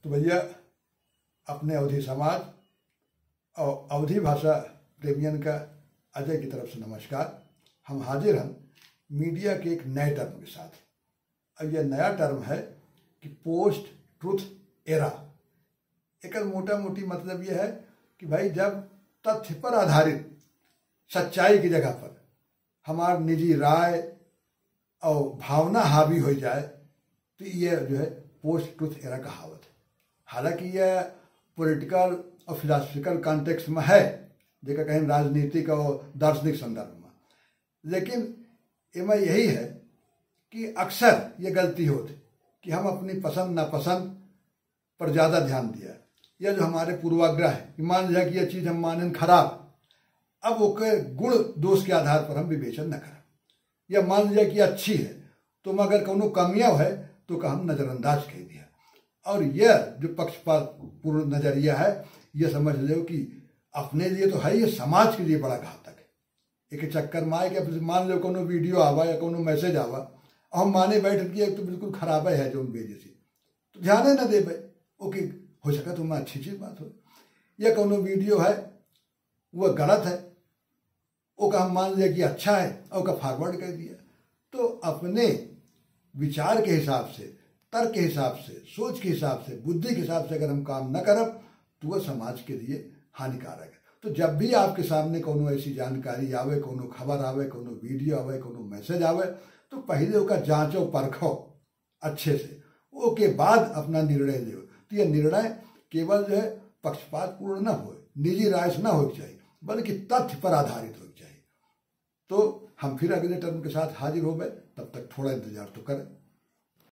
तो भैया अपने अवधी समाज और अवधी भाषा प्रेमियन का अजय की तरफ से नमस्कार। हम हाजिर हैं मीडिया के एक नए टर्म के साथ। अब यह नया टर्म है कि पोस्ट ट्रुथ एरा। एक मोटा मोटी मतलब यह है कि भाई जब तथ्य पर आधारित सच्चाई की जगह पर हमारी निजी राय और भावना हावी हो जाए तो यह जो है पोस्ट ट्रुथ एरा कहावत है। हालांकि यह पॉलिटिकल और फिलोसफिकल कॉन्टेक्स्ट में है, देखा कहीं राजनीतिक और दार्शनिक संदर्भ में, लेकिन इसमें यही है कि अक्सर ये गलती होती कि हम अपनी पसंद नापसंद पर ज़्यादा ध्यान दिया, या जो हमारे पूर्वाग्रह है कि मान लिया कि यह चीज़ हम मानें खराब, अब ओके गुण दोष के आधार पर हम विवेचन न करें, या मान लिया कि अच्छी है तो मगर कोनो कमियां है तो का हम नज़रअंदाज कर दिया। और यह जो पक्षपात पूर्ण नजरिया है, यह समझ लो कि अपने लिए तो है, ये समाज के लिए बड़ा घातक है। एक चक्कर में आए कि मान लो कोनो वीडियो आवा या कोनो मैसेज आवा और हम माने बैठ के तो बिल्कुल खराब है जो भेजे से, तो ध्यान न दे भाई ओके हो सका तो मैं अच्छी चीज बात हो, या कोनो वीडियो है वह गलत है ओका हम मान लिया कि अच्छा है और ओका फॉरवर्ड कर दिया। तो अपने विचार के हिसाब से, तर्क के हिसाब से, सोच के हिसाब से, बुद्धि के हिसाब से अगर हम काम न करब तो वह समाज के लिए हानिकारक है। तो जब भी आपके सामने कोनो ऐसी जानकारी आवे, कोनो खबर आवे, कोनो वीडियो आवे, कोनो मैसेज आवे, तो पहले उसका जांचो परखो अच्छे से, ओके बाद अपना निर्णय लो। तो यह निर्णय केवल जो है पक्षपात पूर्ण न हो, निजी राय से न हो चाहिए, बल्कि तथ्य पर आधारित हो चाहिए। तो हम फिर अगले टर्म के साथ हाजिर हो गए, तब तक थोड़ा इंतजार तो करें।